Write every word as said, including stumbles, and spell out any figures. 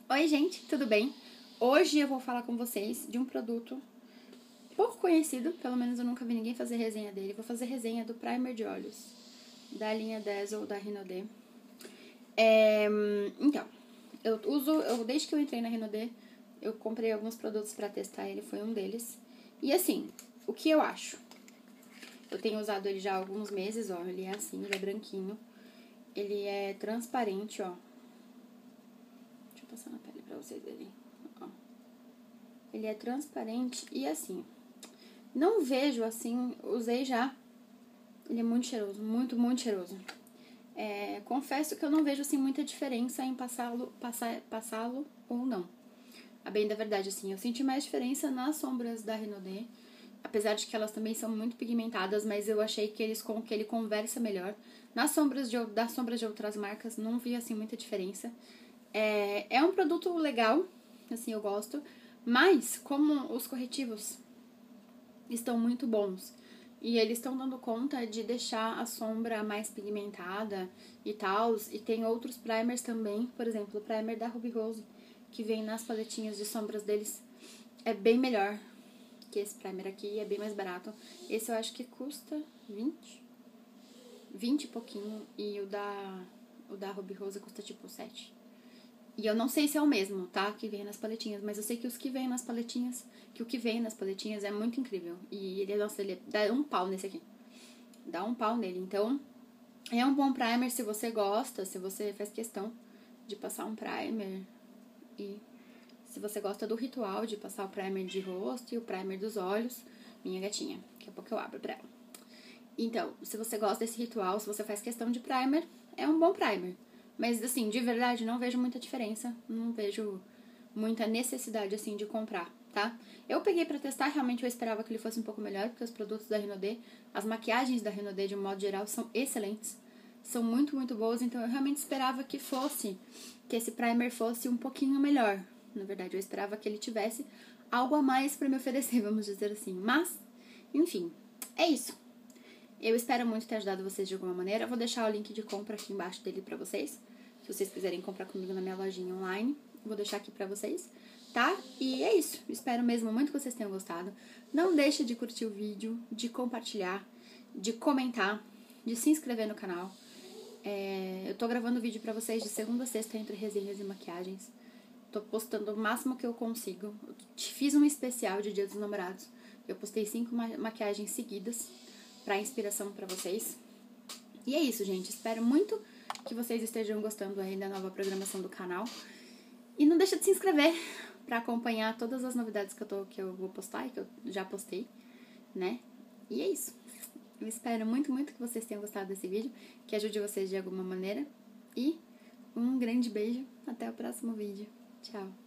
Oi gente, tudo bem? Hoje eu vou falar com vocês de um produto pouco conhecido, pelo menos eu nunca vi ninguém fazer resenha dele. Vou fazer resenha do primer de olhos da linha Dazzle da Rinode. É, então, eu uso, eu, desde que eu entrei na Rinode, eu comprei alguns produtos pra testar, ele foi um deles. E assim, o que eu acho? Eu tenho usado ele já há alguns meses, ó, ele é assim, ele é branquinho. Ele é transparente, ó. Deixa eu passar na pele pra vocês verem. Ó. Ele é transparente e assim, não vejo assim, usei já. Ele é muito cheiroso, muito, muito cheiroso. É, confesso que eu não vejo assim muita diferença em passá-lo passar, passá-lo ou não. A bem da verdade, assim, eu senti mais diferença nas sombras da Rinode, apesar de que elas também são muito pigmentadas, mas eu achei que, eles, que ele conversa melhor. Nas sombras de, das sombras de outras marcas, não vi assim muita diferença. É, é um produto legal, assim, eu gosto, mas como os corretivos estão muito bons e eles estão dando conta de deixar a sombra mais pigmentada e tal, e tem outros primers também, por exemplo, o primer da Ruby Rose, que vem nas paletinhas de sombras deles, é bem melhor que esse primer aqui, é bem mais barato. Esse eu acho que custa vinte, vinte e pouquinho, e o da, o da Ruby Rose custa tipo sete. E eu não sei se é o mesmo, tá? Que vem nas paletinhas, mas eu sei que os que vêm nas paletinhas, que o que vem nas paletinhas é muito incrível. E ele, nossa, ele dá um pau nesse aqui. Dá um pau nele. Então, é um bom primer se você gosta, se você faz questão de passar um primer. E se você gosta do ritual de passar o primer de rosto e o primer dos olhos, minha gatinha. Daqui a pouco eu abro pra ela. Então, se você gosta desse ritual, se você faz questão de primer, é um bom primer. Mas, assim, de verdade, não vejo muita diferença. Não vejo muita necessidade, assim, de comprar, tá? Eu peguei pra testar, realmente eu esperava que ele fosse um pouco melhor, porque os produtos da Rinode, as maquiagens da Rinode, de um modo geral, são excelentes. São muito, muito boas, então eu realmente esperava que fosse, que esse primer fosse um pouquinho melhor. Na verdade, eu esperava que ele tivesse algo a mais pra me oferecer, vamos dizer assim. Mas, enfim, é isso. Eu espero muito ter ajudado vocês de alguma maneira. Eu vou deixar o link de compra aqui embaixo dele pra vocês. Se vocês quiserem comprar comigo na minha lojinha online, eu vou deixar aqui pra vocês, tá? E é isso. Espero mesmo muito que vocês tenham gostado. Não deixe de curtir o vídeo, de compartilhar, de comentar, de se inscrever no canal. É, eu tô gravando vídeo pra vocês de segunda a sexta entre resenhas e maquiagens. Tô postando o máximo que eu consigo. Eu fiz um especial de Dia dos Namorados. Eu postei cinco ma maquiagens seguidas pra inspiração pra vocês. E é isso, gente. Espero muito que vocês estejam gostando aí da nova programação do canal. E não deixa de se inscrever pra acompanhar todas as novidades que eu, tô, que eu vou postar e que eu já postei, né? E é isso. Eu espero muito, muito que vocês tenham gostado desse vídeo, que ajude vocês de alguma maneira. E um grande beijo. Até o próximo vídeo. Tchau.